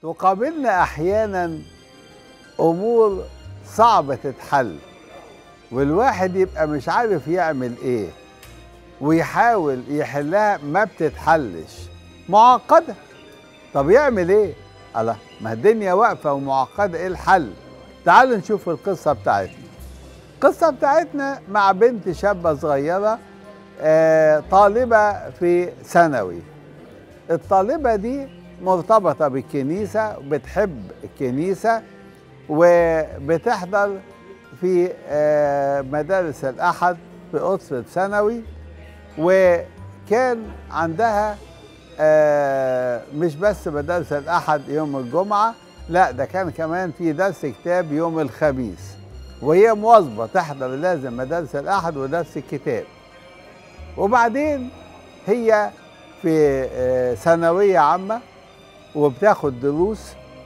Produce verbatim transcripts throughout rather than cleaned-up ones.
تقابلنا أحيانا أمور صعبة تتحل، والواحد يبقى مش عارف يعمل إيه ويحاول يحلها ما بتتحلش، معقدة. طب يعمل إيه؟ الله، ما الدنيا واقفة ومعقدة، إيه الحل؟ تعالوا نشوف القصة بتاعتنا. القصة بتاعتنا مع بنت شابة صغيرة، آه طالبة في ثانوي. الطالبة دي مرتبطة بالكنيسة وبتحب الكنيسة وبتحضر في آه مدارس الأحد في أسرة ثانوي، وكان عندها آه مش بس مدارس الأحد يوم الجمعة، لا ده كان كمان في درس كتاب يوم الخميس، وهي مواظبة تحضر لازم مدارس الأحد ودرس الكتاب. وبعدين هي في آه ثانوية عامة وبتاخد دروس،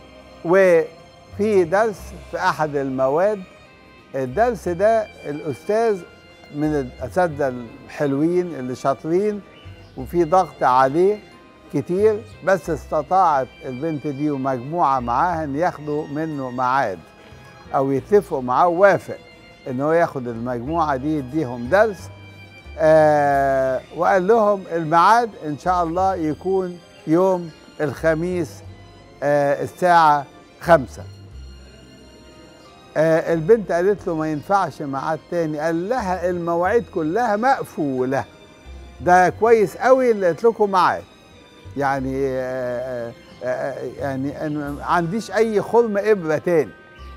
وفي درس في أحد المواد. الدرس ده الأستاذ من الأساتذة الحلوين اللي شاطرين وفي ضغط عليه كتير، بس استطاعت البنت دي ومجموعة معاها ان ياخدوا منه ميعاد او يتفقوا معاه، ووافق ان هو ياخد المجموعة دي يديهم درس. آه وقال لهم الميعاد ان شاء الله يكون يوم الخميس آه الساعة خمسة. آه البنت قالت له ما ينفعش ميعاد تاني، قال لها المواعيد كلها مقفولة، ده كويس قوي اللي قلت لكم ميعاد، يعني آآ آآ يعني انا ما عنديش اي خرم ابره تاني.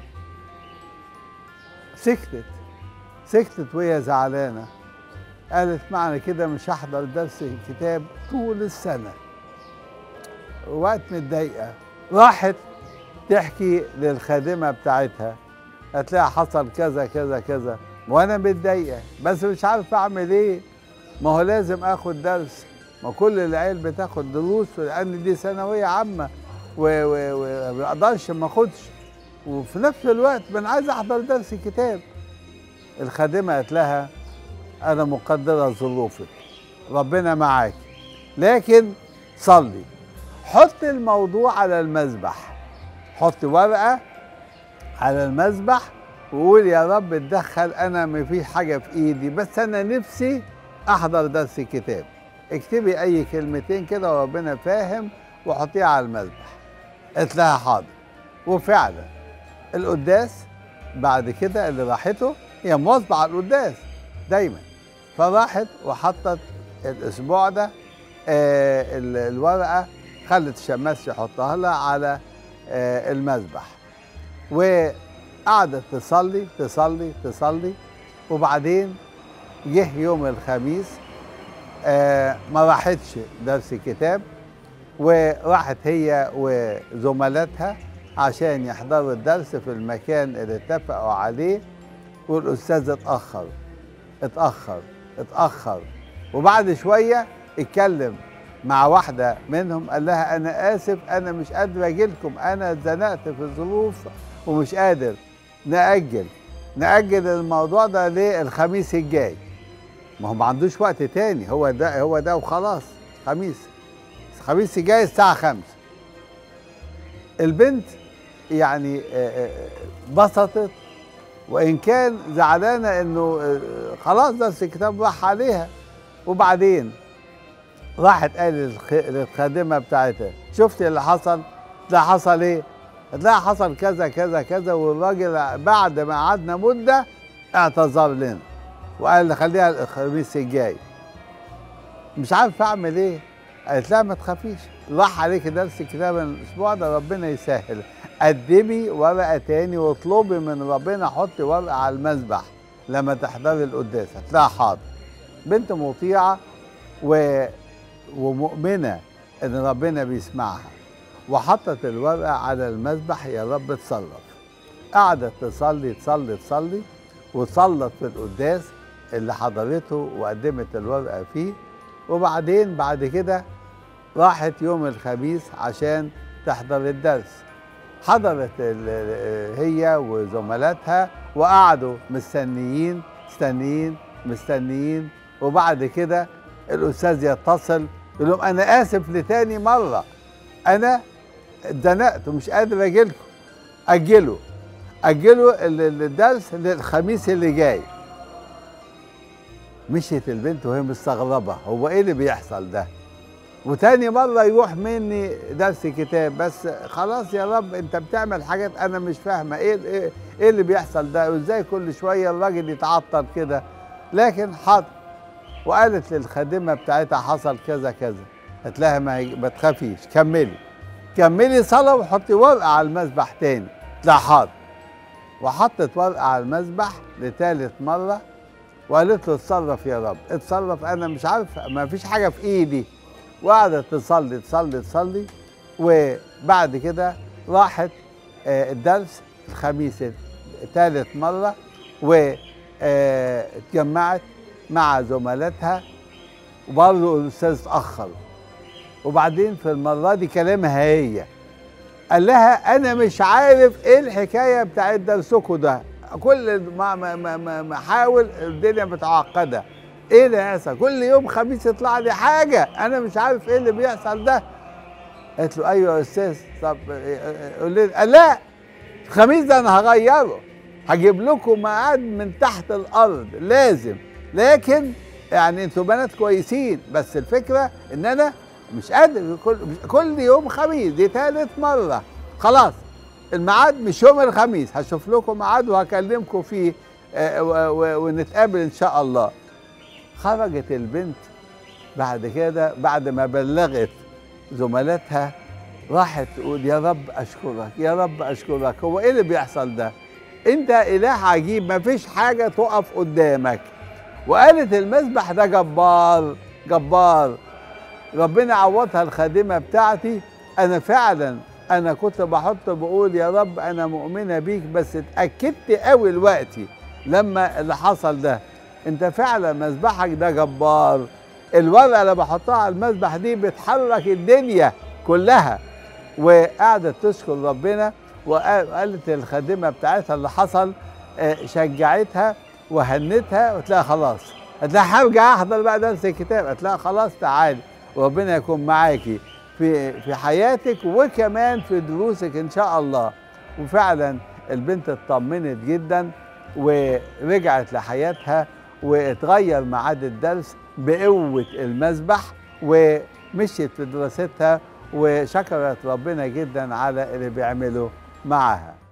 سكتت سكتت وهي زعلانه، قالت معنى كده مش هحضر درس الكتاب طول السنه. وقت متضايقه راحت تحكي للخادمه بتاعتها، قالت لها حصل كذا كذا كذا وانا متضايقه بس مش عارفه اعمل ايه، ما هو لازم اخد درس، ما كل العيال بتاخد دروس لان دي ثانويه عامه وما اقدرش ما اخدش، وفي نفس الوقت ما انا عايز احضر درس كتاب. الخادمه قالت لها انا مقدره ظروفك، ربنا معاك، لكن صلي، حط الموضوع على المذبح، حط ورقه على المذبح وقول يا رب اتدخل، انا ما فيش حاجه في ايدي بس انا نفسي احضر درس كتاب. اكتبي اي كلمتين كده وربنا فاهم وحطيها على المذبح. قالت لها حاضر. وفعلا القداس بعد كده اللي راحته، هي مواظبه على القداس دايما، فراحت وحطت الاسبوع ده آه الورقه، خلت الشماس يحطها لها على آه المذبح، وقعدت تصلي تصلي تصلي. وبعدين جه يوم الخميس آه ما راحتش درس كتاب، وراحت هي وزملاتها عشان يحضروا الدرس في المكان اللي اتفقوا عليه، والأستاذ اتأخر اتأخر اتأخر. وبعد شوية اتكلم مع واحدة منهم، قال لها أنا آسف أنا مش قادر أجيلكم، أنا اتزنقت في الظروف ومش قادر، نأجل نأجل الموضوع ده للخميس الجاي. ما هو ما عندوش وقت تاني، هو ده هو ده وخلاص، خميس الخميس الجاي الساعة خمسة. البنت يعني بسطت وإن كان زعلانة إنه خلاص درس الكتاب راح عليها. وبعدين راحت قال للخادمة بتاعتها شفتي اللي حصل؟ ده حصل إيه؟ لا حصل كذا كذا كذا، والراجل بعد ما قعدنا مدة اعتذر لنا وقال لي خليها الخميس الجاي. مش عارف اعمل ايه. قالت لها ما تخافيش، راح عليك درس الكتاب الاسبوع ده ربنا يسهل، قدمي ورقه تاني واطلبي من ربنا حطي ورقه على المذبح لما تحضري القداس. قالت لها حاضر. بنت مطيعه و... ومؤمنه ان ربنا بيسمعها، وحطت الورقه على المذبح يا رب اتصرف. قعدت تصلي تصلي تصلي وصلت في القداس اللي حضرته وقدمت الورقه فيه. وبعدين بعد كده راحت يوم الخميس عشان تحضر الدرس. حضرت هي وزملاتها وقعدوا مستنيين مستنيين مستنيين. وبعد كده الأستاذ يتصل يقول لهم أنا آسف لتاني مرة، أنا اتزنقت ومش قادر اجيلكم، اجلوا اجلوا الدرس للخميس اللي جاي. مشيت البنت وهي مستغربه، هو ايه اللي بيحصل ده؟ وتاني مره يروح مني درس كتاب، بس خلاص يا رب انت بتعمل حاجات انا مش فاهمه ايه ايه ايه اللي بيحصل ده، وازاي كل شويه الراجل يتعطل كده. لكن حاضر. وقالت للخادمه بتاعتها حصل كذا كذا. قالت لها ما, ما تخافيش، كملي كملي صلاه وحطي ورقه على المسبح تاني. لا حاضر. وحطت ورقه على المسبح لثالث مره وقالت له اتصرف يا رب، اتصرف انا مش عارفه، ما فيش حاجه في ايدي. وقعدت تصلي تصلي تصلي. وبعد كده راحت الدرس الخميس ثالث مره واتجمعت مع زملاتها، وبرضه الاستاذ اتاخر. وبعدين في المره دي كلامها هي قال لها انا مش عارف ايه الحكايه بتاعت درسكم ده، كل ما ما ما ما احاول الدنيا متعقده. ايه اللي هيحصل؟ كل يوم خميس يطلع لي حاجه انا مش عارف ايه اللي بيحصل ده. قالت له ايوه يا استاذ، طب قول لي. قال لا، الخميس ده انا هغيره، هجيب لكم ميعاد من تحت الارض لازم، لكن يعني انتوا بنات كويسين، بس الفكره ان انا مش قادر كل كل يوم خميس، دي ثالث مره. خلاص الميعاد مش يوم الخميس، هشوف لكم ميعاد وهكلمكم فيه ونتقابل ان شاء الله. خرجت البنت بعد كده بعد ما بلغت زملاتها، راحت تقول يا رب اشكرك يا رب اشكرك، هو ايه اللي بيحصل ده؟ انت اله عجيب، ما فيش حاجه تقف قدامك. وقالت المسبح ده جبار جبار. ربنا عوضها الخادمه بتاعتي. انا فعلا انا كنت بحط بقول يا رب انا مؤمنه بيك، بس اتاكدت قوي دلوقتي لما اللي حصل ده. انت فعلا مسبحك ده جبار. الورقه اللي بحطها على المسبح دي بتحرك الدنيا كلها. وقعدت تشكر ربنا. وقالت الخادمه بتاعتها اللي حصل، شجعتها وهنتها وقالت لها خلاص، قالت لها هرجع احضر بقى درس الكتاب. قالت لها خلاص تعالي وربنا يكون معاكي في في حياتك وكمان في دروسك ان شاء الله. وفعلا البنت اطمنت جدا ورجعت لحياتها، واتغير ميعاد الدرس بقوه المسبح، ومشيت في دراستها وشكرت ربنا جدا على اللي بيعمله معها.